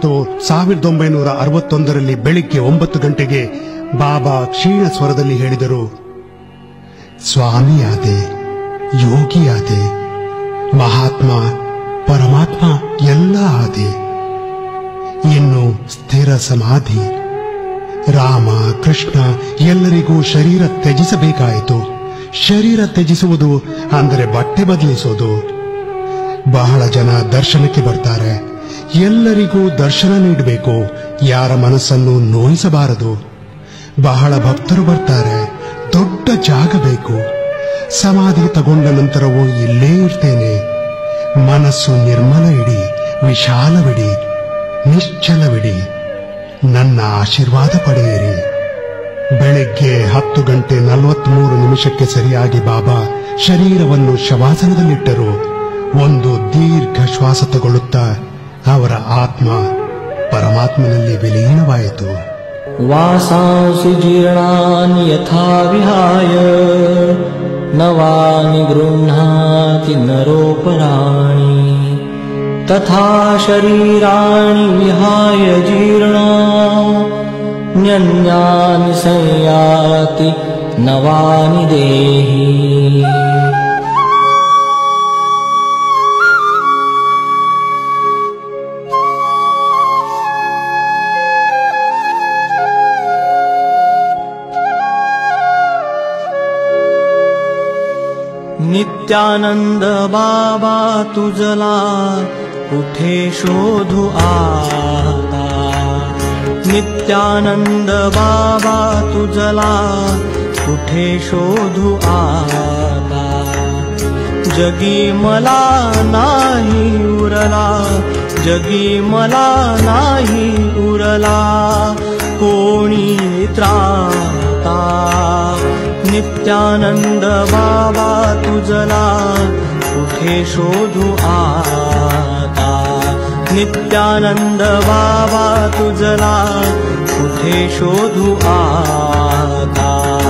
ಮತ್ತು 1961ರಲ್ಲಿ ಬೆಳಿಗ್ಗೆ 9 ಗಂಟೆಗೆ ಬಾಬಾ ಕ್ಷೀಣ ಸ್ವರದಲ್ಲಿ ಹೇಳಿದರು, ಸ್ವಾಮಿಯಾದೆ, ಯೋಗಿಯಾದೆ, ಮಹಾತ್ಮ ಪರಮಾತ್ಮ ಎಲ್ಲ ಆದೆ, ಇನ್ನು ಸ್ಥಿರ ಸಮಾಧಿ. ರಾಮ ಕೃಷ್ಣ ಎಲ್ಲರಿಗೂ ಶರೀರ ತ್ಯಜಿಸಬೇಕಾಯಿತು. ಶರೀರ ತ್ಯಜಿಸುವುದು ಅಂದರೆ ಬಟ್ಟೆ ಬದಲಿಸೋದು. ಬಹಳ ಜನ ದರ್ಶನಕ್ಕೆ ಬರ್ತಾರೆ. ಎಲ್ಲರಿಗೂ ದರ್ಶನ ನೀಡಬೇಕು, ಯಾರ ಮನಸ್ಸನ್ನು ನೋಯಿಸಬಾರದು. ಬಹಳ ಭಕ್ತರು ಬರ್ತಾರೆ, ದೊಡ್ಡ ಜಾಗ ಬೇಕು. ಸಮಾಧಿ ತಗೊಂಡ ನಂತರವೂ ಇಲ್ಲೇ ಇರ್ತೇನೆ. ಮನಸ್ಸು ನಿರ್ಮಲ ಇಡಿ, ವಿಶಾಲವಿಡಿ, ನಿಶ್ಚಲವಿಡಿ. ನನ್ನ ಆಶೀರ್ವಾದ ಪಡೆಯಿರಿ. ಬೆಳಿಗ್ಗೆ 10:43 ಸರಿಯಾಗಿ ಬಾಬಾ ಶರೀರವನ್ನು ಶವಾಸನದಲ್ಲಿಟ್ಟರು. ಒಂದು ದೀರ್ಘ ಶ್ವಾಸ ತಗೊಳ್ಳುತ್ತಾ ಅವರ ಆತ್ಮ ಪರಮಾತ್ಮನಲ್ಲಿ ವಿಲೀನವಾಯಿತು. ವಾಸಾಂಸಿ ಜೀರ್ಣಾನಿ ಯಥಾ ವಿಹಾಯ ನವಾನಿ ಗೃಹ್ಣಾತಿ ನರೋಪರಾಣಿ ತಥಾ ಶರೀರಾಣಿ ವಿಹಾಯ ಜೀರ್ಣಾ ನ್ಯನ್ಯಾನಿ ಸಂಯಾತಿ ನವಾನಿ ದೇಹಿ. नित्यानंद बाबा तुझला कुठे शोधू आता. नित्यानंद बाबा तुझला कुठे शोधू आता. जगी मला नाही उरला, जगी मला नाही उरला कोणी त्राता. नित्यानंद बाबा तुझला कुठे शोधू आता. नित्यानंद बाबा तुझला कुठे शोधू आता.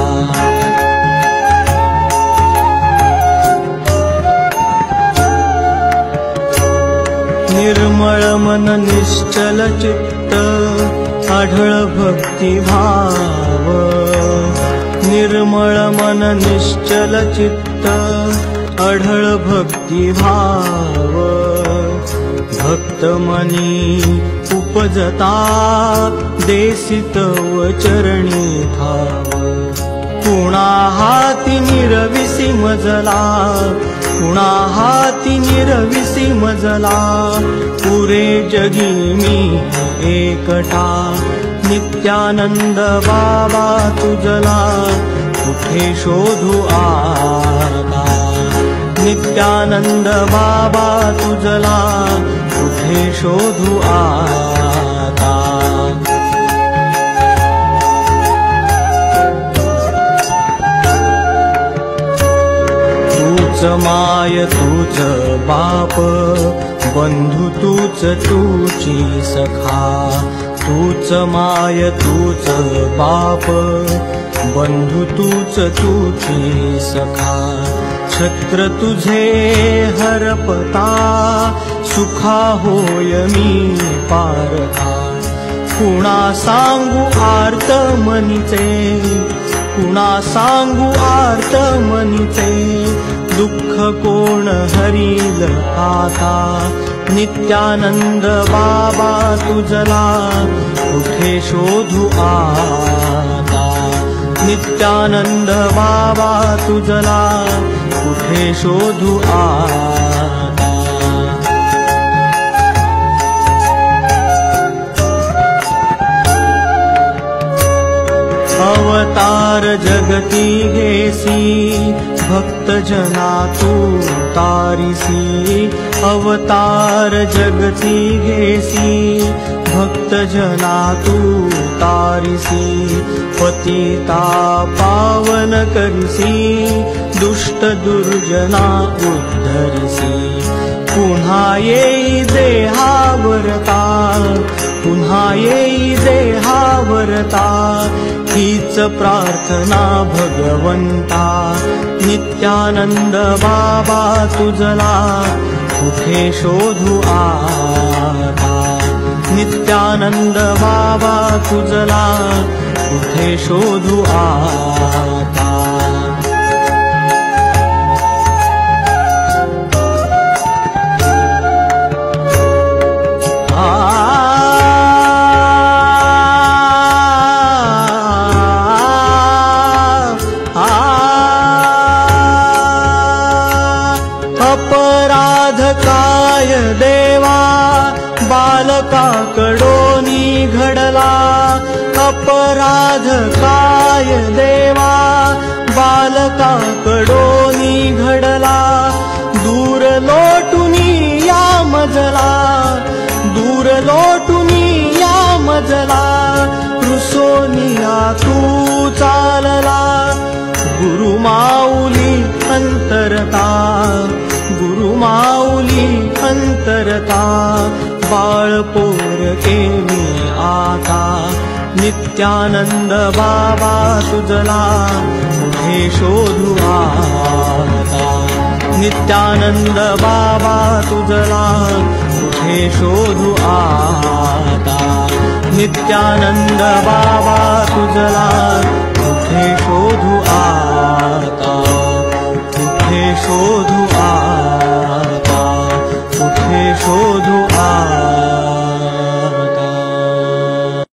निर्मळ मन निश्चल चित्त आढळ भक्ती भाव. निर्मळ मन निश्चल चित्त आढळ भक्ती भाव. भक्त मनी उपजता देसित व चरणी ठाव. कुणा हाती निरविसी मजला, कुणा हाती निरविसी मजला पुरे जगी मी एकटा. नित्यानंद बाबा तुझला कुठे शोधू आता. नित्यानंद बाबा तुझला कुठे शोधू आता. तूच माय तूच बाप, बंधू तूच तूची सखा. तूच माय तूच बाप, बंधू तूच तूची सखा. छत्र तुझे हरपता सुखा होय मी पारखा. कुणा सांगू आर्त मनीचे, कुणा सांगू आर्त मनीचे दुःख कोण हरील आता. नित्यानंद बाबा तुझला कुठे शोधू आता. नित्यानंद बाबा तुझला कुठे शोधू आता. अवतार जगती घेसी भक्त जना तू तारिसी. अवतार जगती घेसी भक्त जना तू तारिसी. पतिता पावन करिसी दुष्ट दुर्जना उद्धरिसी. पुन्हा येई देहावरता, पुन्हा येई देहावरता हीच प्रार्थना भगवंता. नित्यानंद बाबा तुझला कुठे शोधू आता. नित्यानंद बाबा तुझला कुठे शोधू आता. अपराध काय देवा बालकाकडोनी घडला. अपराध काय देवा बालकाकडोनी घडला. दूर लोटुनी या मजला, दूर लोटुनी या मजला. रुसोनिया तू चालला. गुरुमाऊली अंतरता, गुरुमाऊली अंतरता. बाळपोर केमी आता. नित्यानंद बाबा तुझला कुठे शोधू आता. नित्यानंद बाबा तुझला कुठे शोधू आता. नित्यानंद बाबा तुझला कुठे शोधू आता. कुठे शोधू